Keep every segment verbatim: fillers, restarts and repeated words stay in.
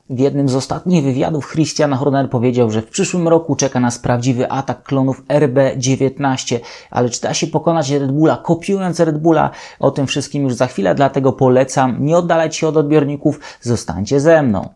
W jednym z ostatnich wywiadów Christian Horner powiedział, że w przyszłym roku czeka nas prawdziwy atak klonów R B dziewiętnaście, ale czy da się pokonać Red Bulla kopiując Red Bulla? O tym wszystkim już za chwilę, dlatego polecam, nie oddalać się od odbiorników, zostańcie ze mną.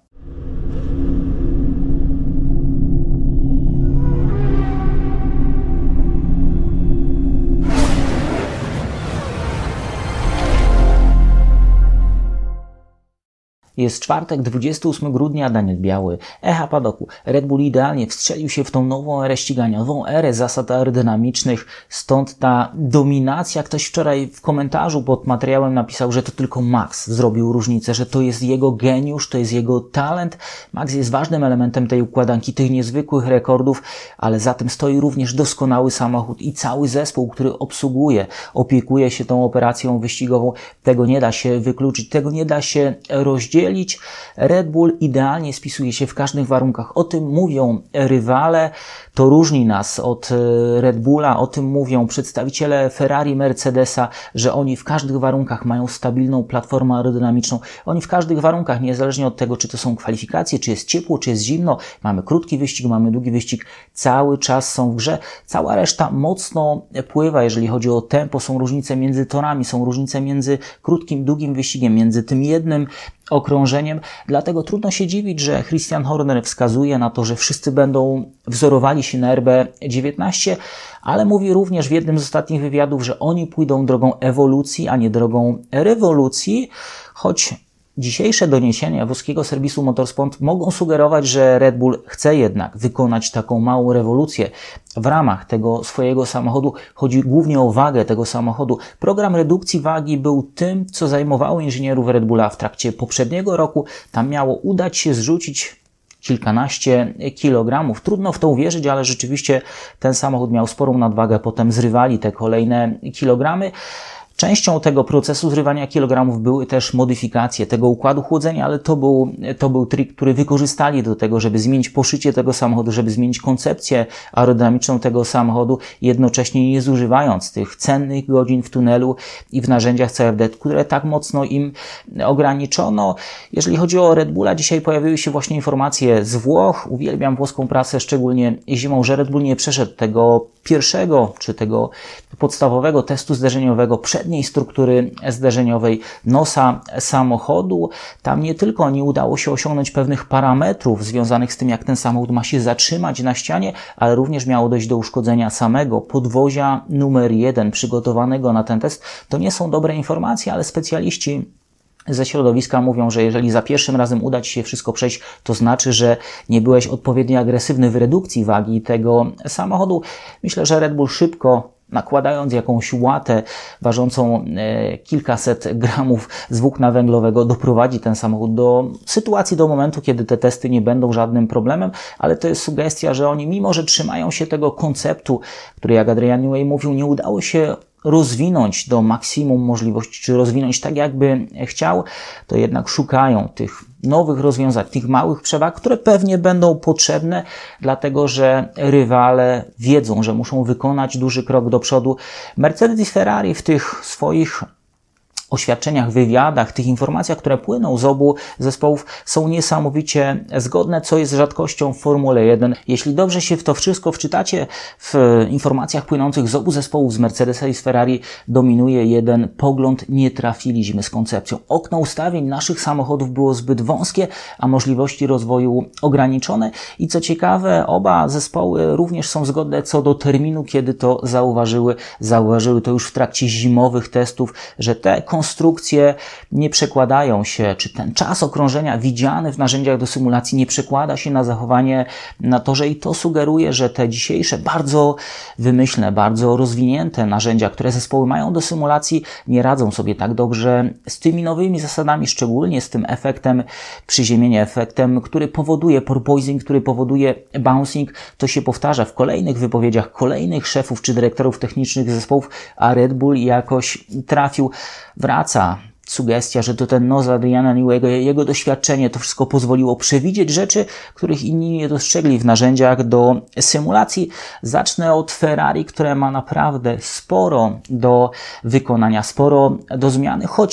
Jest czwartek, dwudziestego ósmego grudnia, Daniel Biały, Echa Padoku. Red Bull idealnie wstrzelił się w tą nową erę ścigania, nową erę zasad aerodynamicznych, stąd ta dominacja. Ktoś wczoraj w komentarzu pod materiałem napisał, że to tylko Max zrobił różnicę, że to jest jego geniusz, to jest jego talent. Max jest ważnym elementem tej układanki, tych niezwykłych rekordów, ale za tym stoi również doskonały samochód i cały zespół, który obsługuje, opiekuje się tą operacją wyścigową. Tego nie da się wykluczyć, tego nie da się rozdzielić. Red Bull idealnie spisuje się w każdych warunkach. O tym mówią rywale, to różni nas od Red Bulla, o tym mówią przedstawiciele Ferrari, Mercedesa, że oni w każdych warunkach mają stabilną platformę aerodynamiczną. Oni w każdych warunkach, niezależnie od tego, czy to są kwalifikacje, czy jest ciepło, czy jest zimno, mamy krótki wyścig, mamy długi wyścig, cały czas są w grze. Cała reszta mocno pływa, jeżeli chodzi o tempo, są różnice między torami, są różnice między krótkim, długim wyścigiem, między tym jednym okrążeniem, dlatego trudno się dziwić, że Christian Horner wskazuje na to, że wszyscy będą wzorowali się na R B dziewiętnaście, ale mówi również w jednym z ostatnich wywiadów, że oni pójdą drogą ewolucji, a nie drogą rewolucji, choć dzisiejsze doniesienia włoskiego serwisu Motorsport mogą sugerować, że Red Bull chce jednak wykonać taką małą rewolucję w ramach tego swojego samochodu. Chodzi głównie o wagę tego samochodu. Program redukcji wagi był tym, co zajmowało inżynierów Red Bulla w trakcie poprzedniego roku. Tam miało udać się zrzucić kilkanaście kilogramów. Trudno w to uwierzyć, ale rzeczywiście ten samochód miał sporą nadwagę. Potem zrywali te kolejne kilogramy. Częścią tego procesu zrywania kilogramów były też modyfikacje tego układu chłodzenia, ale to był, to był trik, który wykorzystali do tego, żeby zmienić poszycie tego samochodu, żeby zmienić koncepcję aerodynamiczną tego samochodu, jednocześnie nie zużywając tych cennych godzin w tunelu i w narzędziach C F D, które tak mocno im ograniczono. Jeżeli chodzi o Red Bulla, dzisiaj pojawiły się właśnie informacje z Włoch. Uwielbiam włoską prasę, szczególnie zimą, że Red Bull nie przeszedł tego pierwszego, czy tego podstawowego testu zderzeniowego przedniej struktury zderzeniowej nosa samochodu. Tam nie tylko nie udało się osiągnąć pewnych parametrów związanych z tym, jak ten samochód ma się zatrzymać na ścianie, ale również miało dojść do uszkodzenia samego podwozia numer jeden przygotowanego na ten test. To nie są dobre informacje, ale specjaliści ze środowiska mówią, że jeżeli za pierwszym razem uda Ci się wszystko przejść, to znaczy, że nie byłeś odpowiednio agresywny w redukcji wagi tego samochodu. Myślę, że Red Bull szybko, nakładając jakąś łatę ważącą e, kilkaset gramów z włókna węglowego, doprowadzi ten samochód do sytuacji, do momentu, kiedy te testy nie będą żadnym problemem, ale to jest sugestia, że oni, mimo że trzymają się tego konceptu, który, jak Adrian Newey mówił, nie udało się rozwinąć do maksimum możliwości, czy rozwinąć tak, jakby chciał, to jednak szukają tych nowych rozwiązań, tych małych przewag, które pewnie będą potrzebne, dlatego że rywale wiedzą, że muszą wykonać duży krok do przodu. Mercedes i Ferrari w tych swoich oświadczeniach, wywiadach, tych informacjach, które płyną z obu zespołów, są niesamowicie zgodne, co jest rzadkością w Formule jeden. Jeśli dobrze się w to wszystko wczytacie, w informacjach płynących z obu zespołów, z Mercedesa i z Ferrari, dominuje jeden pogląd: nie trafiliśmy z koncepcją. Okno ustawień naszych samochodów było zbyt wąskie, a możliwości rozwoju ograniczone. I co ciekawe, oba zespoły również są zgodne co do terminu, kiedy to zauważyły. Zauważyły to już w trakcie zimowych testów, że te konstrukcje nie przekładają się, czy ten czas okrążenia widziany w narzędziach do symulacji nie przekłada się na zachowanie na torze, i to sugeruje, że te dzisiejsze bardzo wymyślne, bardzo rozwinięte narzędzia, które zespoły mają do symulacji, nie radzą sobie tak dobrze z tymi nowymi zasadami, szczególnie z tym efektem przyziemienia, efektem, który powoduje porpoising, który powoduje bouncing. To się powtarza w kolejnych wypowiedziach kolejnych szefów czy dyrektorów technicznych zespołów, a Red Bull jakoś trafił. Wraca sugestia, że to ten nos Adriana Newey'ego, jego doświadczenie, to wszystko pozwoliło przewidzieć rzeczy, których inni nie dostrzegli w narzędziach do symulacji. Zacznę od Ferrari, które ma naprawdę sporo do wykonania, sporo do zmiany, choć w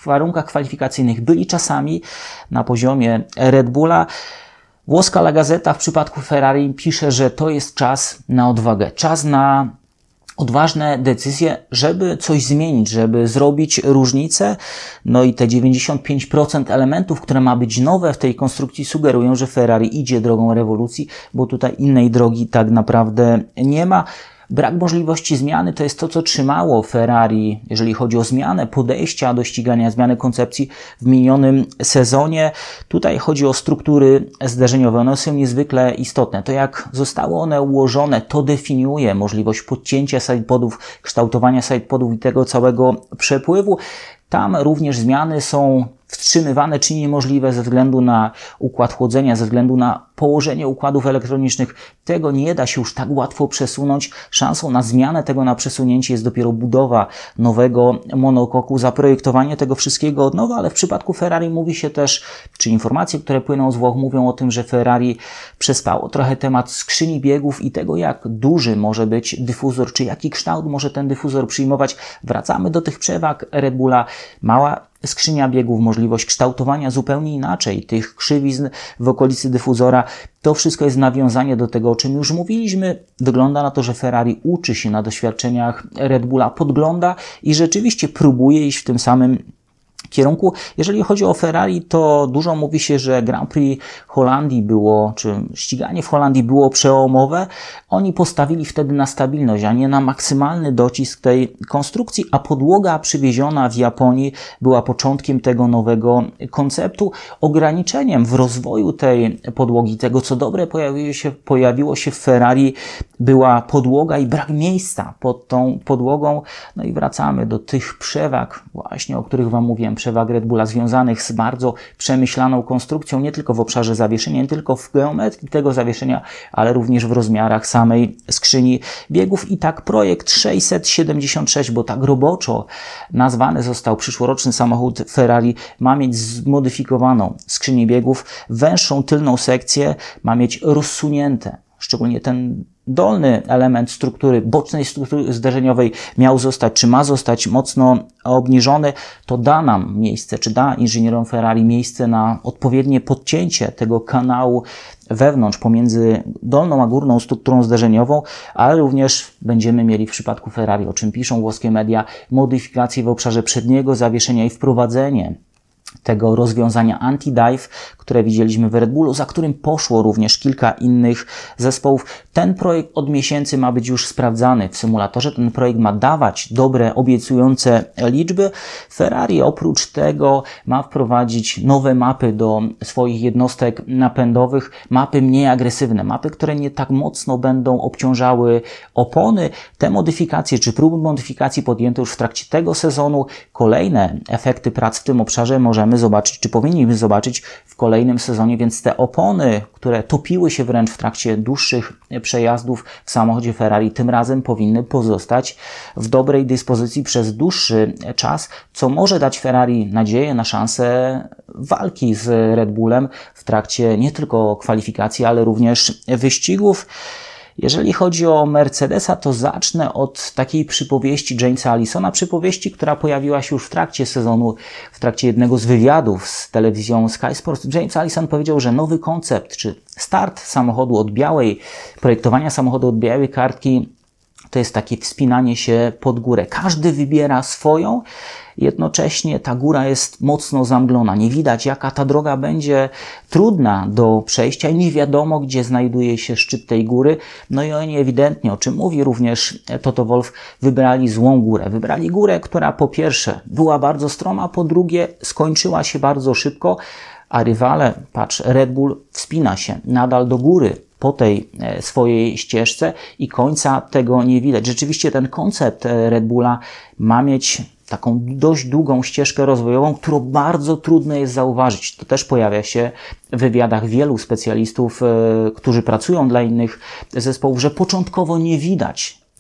w warunkach kwalifikacyjnych byli czasami na poziomie Red Bulla. Włoska La Gazzetta w przypadku Ferrari pisze, że to jest czas na odwagę, czas na odważne decyzje, żeby coś zmienić, żeby zrobić różnicę. No i te dziewięćdziesiąt pięć procent elementów, które ma być nowe w tej konstrukcji, sugerują, że Ferrari idzie drogą rewolucji, bo tutaj innej drogi tak naprawdę nie ma. Brak możliwości zmiany to jest to, co trzymało Ferrari, jeżeli chodzi o zmianę podejścia do ścigania, zmiany koncepcji w minionym sezonie. Tutaj chodzi o struktury zderzeniowe. One są niezwykle istotne. To, jak zostały one ułożone, to definiuje możliwość podcięcia sidepodów, kształtowania sidepodów i tego całego przepływu. Tam również zmiany są wstrzymywane czy niemożliwe ze względu na układ chłodzenia, ze względu na położenie układów elektronicznych. Tego nie da się już tak łatwo przesunąć. Szansą na zmianę tego, na przesunięcie jest dopiero budowa nowego monokoku, zaprojektowanie tego wszystkiego od nowa, ale w przypadku Ferrari mówi się też, czy informacje, które płyną z Włoch, mówią o tym, że Ferrari przespało trochę temat skrzyni biegów i tego, jak duży może być dyfuzor, czy jaki kształt może ten dyfuzor przyjmować. Wracamy do tych przewag Red Bulla. Mała skrzynia biegów, możliwość kształtowania zupełnie inaczej tych krzywizn w okolicy dyfuzora. To wszystko jest nawiązanie do tego, o czym już mówiliśmy. Wygląda na to, że Ferrari uczy się na doświadczeniach Red Bulla, podgląda i rzeczywiście próbuje iść w tym samym kierunku. Jeżeli chodzi o Ferrari, to dużo mówi się, że Grand Prix Holandii było, czy ściganie w Holandii było przełomowe. Oni postawili wtedy na stabilność, a nie na maksymalny docisk tej konstrukcji, a podłoga przywieziona w Japonii była początkiem tego nowego konceptu. Ograniczeniem w rozwoju tej podłogi, tego co dobre pojawiło się, pojawiło się w Ferrari, była podłoga i brak miejsca pod tą podłogą. No i wracamy do tych przewag właśnie, o których Wam mówiłem, przewag Red Bulla związanych z bardzo przemyślaną konstrukcją, nie tylko w obszarze zawieszenia, nie tylko w geometrii tego zawieszenia, ale również w rozmiarach samej skrzyni biegów. I tak projekt sześćset siedemdziesiąt sześć, bo tak roboczo nazwany został przyszłoroczny samochód Ferrari, ma mieć zmodyfikowaną skrzynię biegów, węższą tylną sekcję, ma mieć rozsunięte, szczególnie ten dolny element struktury, bocznej struktury zderzeniowej miał zostać, czy ma zostać mocno obniżony. To da nam miejsce, czy da inżynierom Ferrari miejsce na odpowiednie podcięcie tego kanału wewnątrz pomiędzy dolną a górną strukturą zderzeniową, ale również będziemy mieli w przypadku Ferrari, o czym piszą włoskie media, modyfikacje w obszarze przedniego zawieszenia i wprowadzenie tego rozwiązania anti-dive, które widzieliśmy w Red Bullu, za którym poszło również kilka innych zespołów. Ten projekt od miesięcy ma być już sprawdzany w symulatorze. Ten projekt ma dawać dobre, obiecujące liczby. Ferrari oprócz tego ma wprowadzić nowe mapy do swoich jednostek napędowych, mapy mniej agresywne, mapy, które nie tak mocno będą obciążały opony. Te modyfikacje, czy próby modyfikacji podjęte już w trakcie tego sezonu. Kolejne efekty prac w tym obszarze możemy zobaczyć, czy powinniśmy zobaczyć w kolejnym sezonie, więc te opony, które topiły się wręcz w trakcie dłuższych przejazdów w samochodzie Ferrari, tym razem powinny pozostać w dobrej dyspozycji przez dłuższy czas, co może dać Ferrari nadzieję na szansę walki z Red Bullem w trakcie nie tylko kwalifikacji, ale również wyścigów. Jeżeli chodzi o Mercedesa, to zacznę od takiej przypowieści Jamesa Allisona, przypowieści, która pojawiła się już w trakcie sezonu, w trakcie jednego z wywiadów z telewizją Sky Sports. James Allison powiedział, że nowy koncept, czy start samochodu od białej, projektowania samochodu od białej kartki, to jest takie wspinanie się pod górę. Każdy wybiera swoją, jednocześnie ta góra jest mocno zamglona. Nie widać, jaka ta droga będzie trudna do przejścia i nie wiadomo, gdzie znajduje się szczyt tej góry. No i oni ewidentnie, o czym mówi również Toto Wolff, wybrali złą górę. Wybrali górę, która po pierwsze była bardzo stroma, po drugie skończyła się bardzo szybko, a rywale, patrz, Red Bull wspina się nadal do góry po tej swojej ścieżce i końca tego nie widać. Rzeczywiście ten koncept Red Bulla ma mieć taką dość długą ścieżkę rozwojową, którą bardzo trudno jest zauważyć. To też pojawia się w wywiadach wielu specjalistów, którzy pracują dla innych zespołów, że początkowo nie widać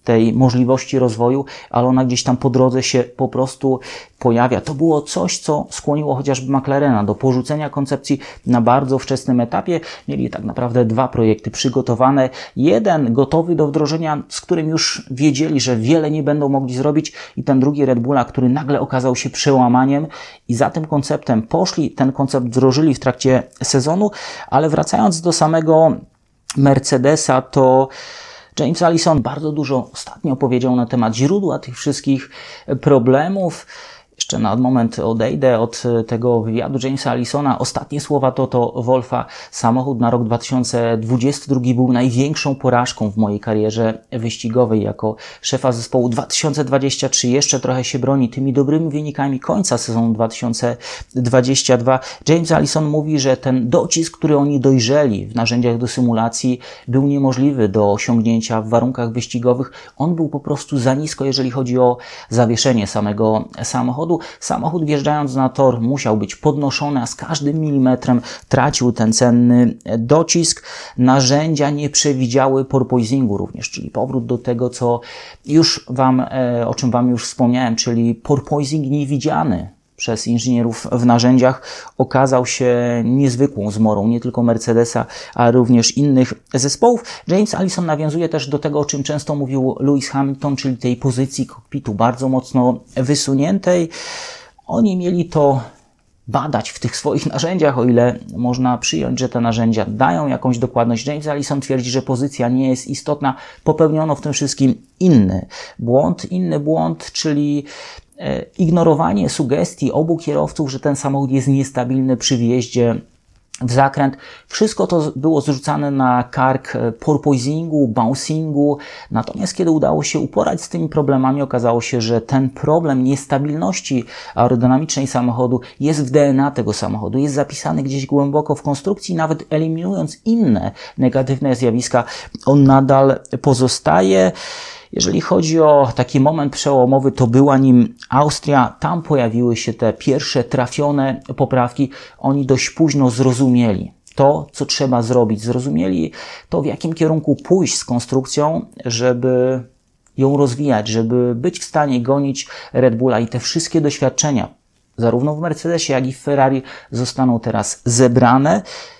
tej możliwości rozwoju, ale ona gdzieś tam po drodze się po prostu pojawia. To było coś, co skłoniło chociażby McLarena do porzucenia koncepcji na bardzo wczesnym etapie. Mieli tak naprawdę dwa projekty przygotowane. Jeden gotowy do wdrożenia, z którym już wiedzieli, że wiele nie będą mogli zrobić, i ten drugi Red Bulla, który nagle okazał się przełamaniem i za tym konceptem poszli. Ten koncept wdrożyli w trakcie sezonu, ale wracając do samego Mercedesa, to James Allison bardzo dużo ostatnio powiedział na temat źródła tych wszystkich problemów. Jeszcze na moment odejdę od tego wywiadu Jamesa Allisona. Ostatnie słowa Toto Wolffa. Samochód na rok dwa tysiące dwudziesty drugi był największą porażką w mojej karierze wyścigowej jako szefa zespołu. dwa tysiące dwudziesty trzeci jeszcze trochę się broni tymi dobrymi wynikami końca sezonu dwa tysiące dwudziestego drugiego. James Allison mówi, że ten docisk, który oni dojrzeli w narzędziach do symulacji, był niemożliwy do osiągnięcia w warunkach wyścigowych. On był po prostu za nisko, jeżeli chodzi o zawieszenie samego samochodu. Samochód wjeżdżając na tor musiał być podnoszony, a z każdym milimetrem tracił ten cenny docisk. Narzędzia nie przewidziały porpoisingu również, czyli powrót do tego, co już wam, o czym Wam już wspomniałem, czyli porpoising niewidziany przez inżynierów w narzędziach okazał się niezwykłą zmorą nie tylko Mercedesa, ale również innych zespołów. James Allison nawiązuje też do tego, o czym często mówił Lewis Hamilton, czyli tej pozycji kokpitu bardzo mocno wysuniętej. Oni mieli to badać w tych swoich narzędziach, o ile można przyjąć, że te narzędzia dają jakąś dokładność. James Allison twierdzi, że pozycja nie jest istotna. Popełniono w tym wszystkim inny błąd, inny błąd, czyli ignorowanie sugestii obu kierowców, że ten samochód jest niestabilny przy wjeździe w zakręt. Wszystko to było zrzucane na kark porpoisingu, bouncingu. Natomiast kiedy udało się uporać z tymi problemami, okazało się, że ten problem niestabilności aerodynamicznej samochodu jest w D N A tego samochodu, jest zapisany gdzieś głęboko w konstrukcji, nawet eliminując inne negatywne zjawiska, on nadal pozostaje. Jeżeli chodzi o taki moment przełomowy, to była nim Austria. Tam pojawiły się te pierwsze trafione poprawki. Oni dość późno zrozumieli to, co trzeba zrobić. Zrozumieli to, w jakim kierunku pójść z konstrukcją, żeby ją rozwijać, żeby być w stanie gonić Red Bulla, i te wszystkie doświadczenia, zarówno w Mercedesie, jak i w Ferrari, zostaną teraz zebrane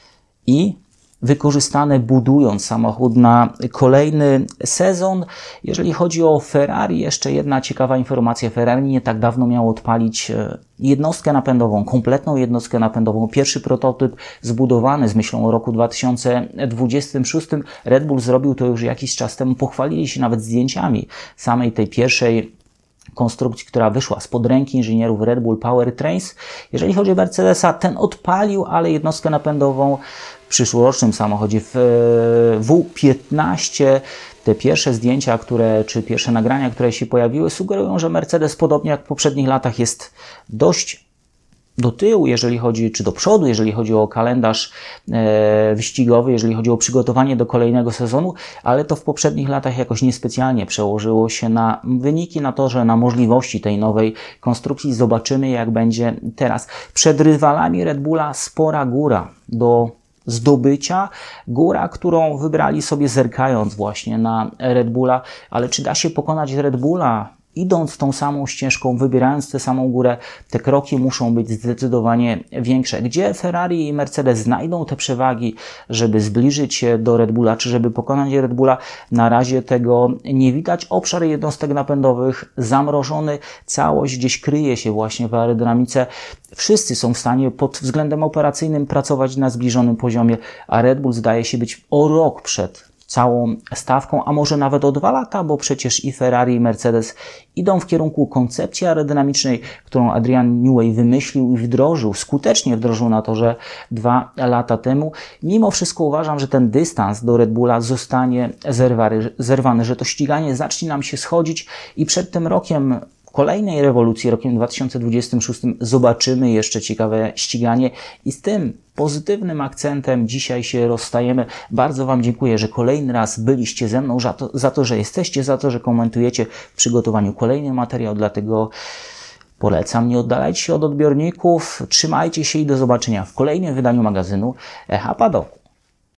i wykorzystane, budując samochód na kolejny sezon. Jeżeli chodzi o Ferrari, jeszcze jedna ciekawa informacja. Ferrari nie tak dawno miało odpalić jednostkę napędową, kompletną jednostkę napędową. Pierwszy prototyp zbudowany z myślą o roku dwa tysiące dwudziestym szóstym. Red Bull zrobił to już jakiś czas temu. Pochwalili się nawet zdjęciami samej tej pierwszej konstrukcji, która wyszła spod ręki inżynierów Red Bull Powertrains. Jeżeli chodzi o Mercedesa, ten odpalił, ale jednostkę napędową w przyszłorocznym samochodzie w W piętnaście. Te pierwsze zdjęcia, które, czy pierwsze nagrania, które się pojawiły, sugerują, że Mercedes, podobnie jak w poprzednich latach, jest dość do tyłu, jeżeli chodzi, czy do przodu, jeżeli chodzi o kalendarz e, wyścigowy, jeżeli chodzi o przygotowanie do kolejnego sezonu, ale to w poprzednich latach jakoś niespecjalnie przełożyło się na wyniki, na torze, na możliwości tej nowej konstrukcji. Zobaczymy, jak będzie teraz. Przed rywalami Red Bulla spora góra do zdobycia, góra, którą wybrali sobie zerkając właśnie na Red Bulla, ale czy da się pokonać Red Bulla idąc tą samą ścieżką, wybierając tę samą górę? Te kroki muszą być zdecydowanie większe. Gdzie Ferrari i Mercedes znajdą te przewagi, żeby zbliżyć się do Red Bulla, czy żeby pokonać Red Bulla? Na razie tego nie widać. Obszar jednostek napędowych zamrożony, całość gdzieś kryje się właśnie w aerodynamice. Wszyscy są w stanie pod względem operacyjnym pracować na zbliżonym poziomie, a Red Bull zdaje się być o rok przed całą stawką, a może nawet o dwa lata, bo przecież i Ferrari, i Mercedes idą w kierunku koncepcji aerodynamicznej, którą Adrian Newey wymyślił i wdrożył, skutecznie wdrożył na torze dwa lata temu. Mimo wszystko uważam, że ten dystans do Red Bulla zostanie zerwany, zerwany, że to ściganie zacznie nam się schodzić i przed tym rokiem kolejnej rewolucji, rokiem dwa tysiące dwudziestym szóstym, zobaczymy jeszcze ciekawe ściganie i z tym pozytywnym akcentem dzisiaj się rozstajemy. Bardzo Wam dziękuję, że kolejny raz byliście ze mną, za to, za to, że jesteście, za to, że komentujecie w przygotowaniu kolejny materiał, dlatego polecam, nie oddalajcie się od odbiorników, trzymajcie się i do zobaczenia w kolejnym wydaniu magazynu Echa Padoku.